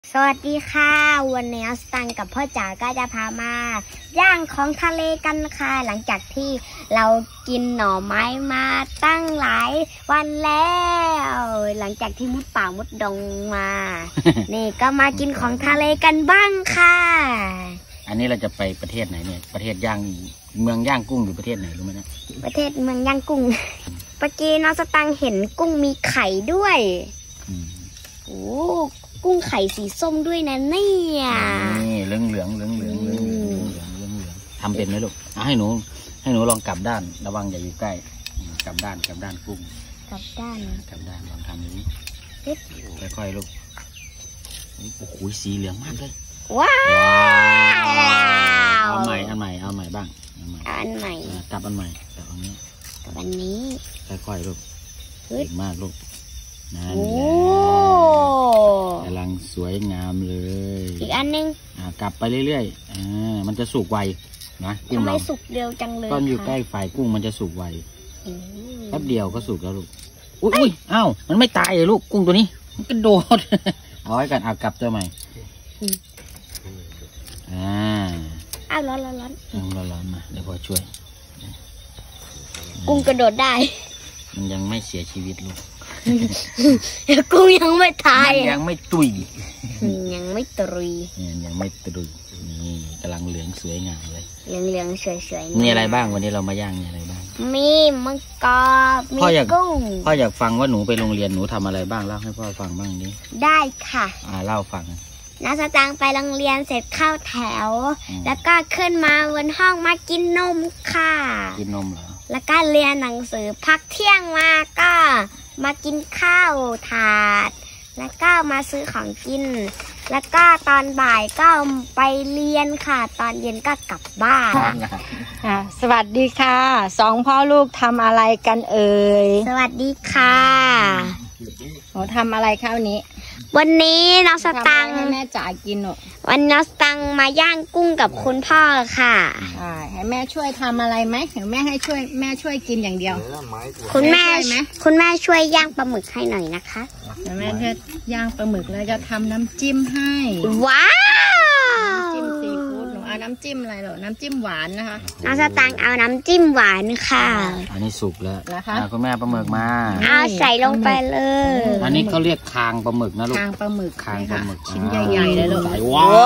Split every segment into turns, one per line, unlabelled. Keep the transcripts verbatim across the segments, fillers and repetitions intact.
สวัสดีค่ะวันนี้สตังกับพ่อจ๋าก็จะพามาย่างของทะเลกันค่ะหลังจากที่เรากินหน่อไม้มาตั้งหลายวันแล้วหลังจากที่มุดป่ามุดดงมา นี่ก็มากินของทะเลกันบ้างค่ะ
อันนี้เราจะไปประเทศไหนเนี่ยประเทศย่างเมืองย่างกุ้งหรือประเทศไหนรู้ไหมนะ
ประเทศเมืองย่างกุ้ง เมื่อกี้น้องสตังเห็นกุ้งมีไข่ด้วยโอ้กุ้งไข่สีส้มด้วยนะเนี่ย
นี่เหลืองเหลืองเหลืองเหลืองเหลืองเหลืองเหลืองเหลืองทำเป็นไหมลูกเอาให้หนูให้หนูลองกลับด้านระวังอย่าอยู่ใกล้กลับด้านกลับด้านกุ้ง
กลับด้าน
กลับด้านลองทำอย่างนี้ค่อยๆลูกโอ้โหสีเหลืองมากเลย
ว้าว
เอาใหม่เอาใหม่เอาใหม่บ้างเอาใหม่
อันใหม่
กลับอันใหม่กลับอันนี้
กลับอันนี้
ค่อยๆลูกเก่งมากลูกนั่นแหละกำลังสวยงามเลย
อีกอันนึง
อ่ากลับไปเรื่อยๆอ่ามันจะสุกไวนะ
ทำไมสุกเร็วจังเลย
ตอนอยู่ใกล้ไฟกุ้งมันจะสุกไวแป๊บเดียวก็สุกแล้วลูกอุ้ยอ้าวมันไม่ตายเลยลูกกุ้งตัวนี้มันกระโดดเอาไว้กันเอากลับตัวใหม่อ่า
อ้าวร้อนร้อนร้อน
ร้อนร้อนมาเดี๋ยวพ่อช่วย
กุ้งกระโดดได้
มันยังไม่เสียชีวิตลูก
กุ้งยังไม่ตาย
ยังไม่ตุย
ยังไม่ตุย
ยังไม่ตุยนี่กำลังเหลืองสวยงามเลย
เหลืองเหลืองสวยสวย
มีอะไรบ้างวันนี้เรามาย่างมีอะไรบ้าง
มีมังกรมีกุ้ง
พ่ออยากฟังว่าหนูไปโรงเรียนหนูทำอะไรบ้างเล่าให้พ่อฟังบ้างนี้
ได้ค่ะ
อ่าเล่าฟัง
น้าสตางค์ไปโรงเรียนเสร็จเข้าแถวแล้วก็ขึ้นมาบนห้องมากินนมค่ะ
กินนมเหรอ
แล้วก็เรียนหนังสือพักเที่ยงมาก็มากินข้าวถาดแล้วก็มาซื้อของกินแล้วก็ตอนบ่ายก็ไปเรียนค่ะตอนเย็นก็กลับบ้าน
สวัสดีค่ะสองพ่อลูกทำอะไรกันเอ่ย
สวัสดีค่ะ
หนูทำอะไรคะวันนี้
วันนี้น้องสตังค์
ให้แม่จ๋ากินหนู
วันน้องสตังค์มาย่างกุ้งกับคุณพ่อค่ะ
ให้แม่ช่วยทำอะไรไหมเดี๋ยวแม่ให้ช่วยแม่ช่วยกินอย่างเดียว
คุณแม่คุณแม่ช่วยย่างปลาหมึกให้หน่อยนะคะ
เดี๋ยวแม่จะย่างปลาหมึกแล้วจะทำน้ำจิ้มให้
ว้าว
น้ำจิ้มซีฟู้ดหนูเอาน้ำจิ้มอะไรหรอน้ำจิ้มหวานนะคะ
น้องสตังค์เอาน้ำจิ้มหวานค่ะ
อันนี้สุกแล้วนะคะคุณแม่ปลาหมึกมา
เอาใส่ลงไปเลย
อันนี้เขาเรียกคางปลาหมึกนะลูก
คางปลาหมึก
คางปลาหมึก
ชิ้นใหญ่ๆเลยลูก
ว้าว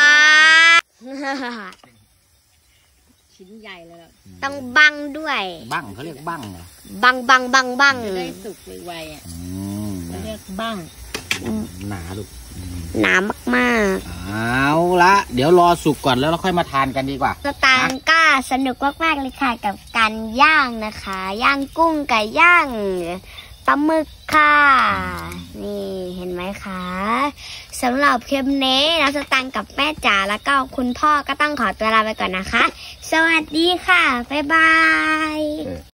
ชิ้นใหญ่เลย
ต้องบังด้วย
บังเขาเรียกบังเหรอ
บังบังบังบัง
ได้สุกไวๆอ่ะเรียกบัง
หนาลูก
หนามาก
ๆเอาละเดี๋ยวรอสุกก่อนแล้วเราค่อยมาทานกันดีกว่า
สตางค์ก็สนุกมากๆเลยค่ะกับการย่างนะคะย่างกุ้งกับย่างปลาหมึกค่ะนี่เห็นไหมคะสำหรับคลิปนี้นะสตังค์กับแม่จ๋าแล้วก็คุณพ่อก็ต้องขอตัวลาไปก่อนนะคะสวัสดีค่ะบ๊ายบาย